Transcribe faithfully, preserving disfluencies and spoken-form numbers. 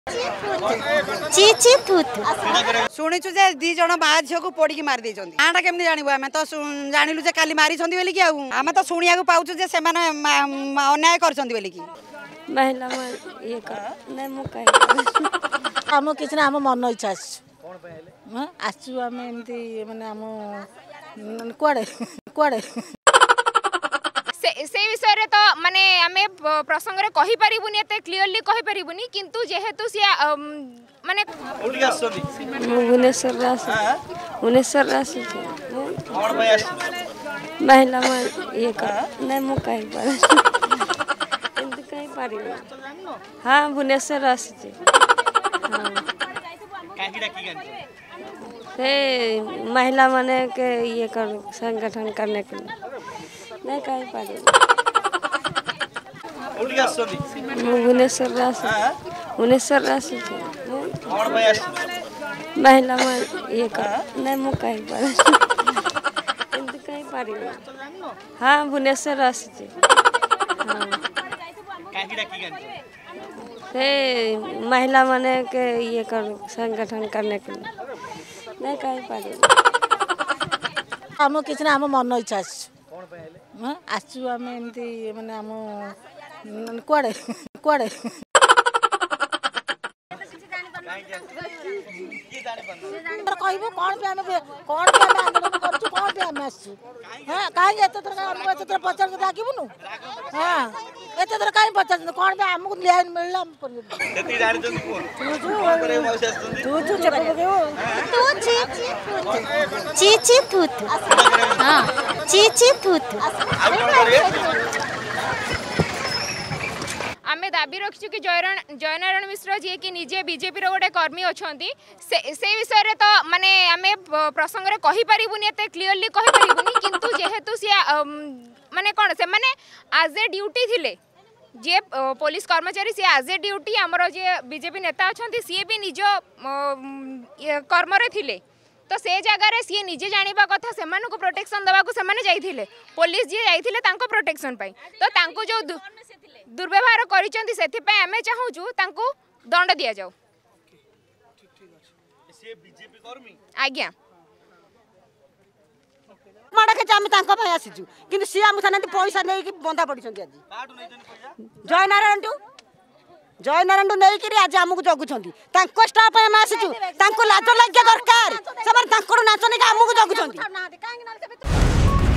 चीची थूत शुणीचु जे दी जन माँ झील को पोड़ी मारी देछन आटा केमनी जानबो आमे तो जानिलु जे काली मारी छंदी बेली कि आमे तो सुनिया को पाउछु जे से माने अन्याय करछंदी बेली कि महिला ये कर नै मु कहि हम किछ ना हम मन इच्छा कोन पे हेले आसु आमे एमती माने हम कोडे कोडे से विषय रे तो माने आमे प्रसंग रे कहि परिबुनी एते क्लियरली कहि परिबुनी किंतु जेहेतु से माने ओडी आसछंदी भुवनेश्वर रास भुवनेश्वर रास कोन भाई आस महिला ये कर नै मु कहि पर एंत कहि परिबो हां भुवनेश्वर रास छी हां काहीडा की गन से महिला माने के ये कर संगठन करने के लिए नहीं कहीं पारे ओडी आसछंदी भुवनेश्वर रास भुवनेश्वर रास कोन भाई आस महिला ये कर नहीं मु कहीं पर एंत कहीं पारे हां भुवनेश्वर रास हां काहीडा की गन से महिला माने के ये कर संगठन करने के लिए नहीं कहीं पारे हम किछ ना हम मन इच्छा कोन पे हेले हां आसु आमे एमती माने हम कोडे कोडे कहबो कोन पे आमे कोन पे आमे आंदोलन करछु कोन पे आमे आसु हां काहे एते तर हम एते तर पचार राखिबुनु हां एते तर काहे पचार कोन पे हमको न्याय मिलला हम पर जति जानि जति कोन कोन करे मौसी आसछंदी तू तू चप देओ तू चीची थूत चीची थूत हां चीची थूत आमे दाबी रखछु कि जयरण जयनारायण मिश्र जी कि निजे बीजेपी रो गोटे कर्मी अछंती से से विषय रे तो माने आमे प्रसंग रे कहि परिबुनी एते क्लियरली कहि परिबुनी किंतु जेहेतु से माने कोन से माने आज ए ड्यूटी थिले जे पुलिस कर्मचारी सी आज ए ड्यूटी हमरो जे बीजेपी नेता अछंती सी भी निजो कर्म रे थिले तो से जगह रे सी निजे जानिबा कथा सेमानु को प्रोटेक्शन दबा को सेमाने जाइथिले पुलिस जे जाइथिले तांको प्रोटेक्शन पाई तो तांको जो दुर्व्यवहार करिसंती सेथि पे हमें चाहूछु तांको दंड दिया जाओ से बीजेपी कर्मी आज्ञा माडा के जामे तांको भाई आसीजु किंतु सी हम थाना पैसा नै कि बंदा पडिसंती आज काडू नै जन पैसा जय नारायण टू जय नारायण नै कि आज हमकु जगुछंती तांको स्टाफ हम आसीजु तांको लाज लाग्या दरकार सब तांको नाचने के हमकु जगुछंती